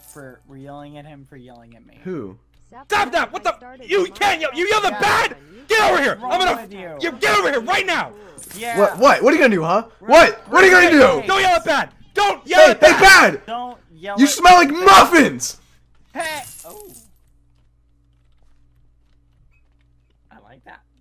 we're yelling at him for yelling at me. Who? Stop that! What the? You can't yell! You yelled at bad! Get over here! I'm gonna. You get over here right now! Yeah. What? What are you gonna do, huh? What are you gonna do? Don't yell at bad! Don't yell at bad! Hey, bad! Don't yell. You smell like muffins! Hey! Oh. I like that.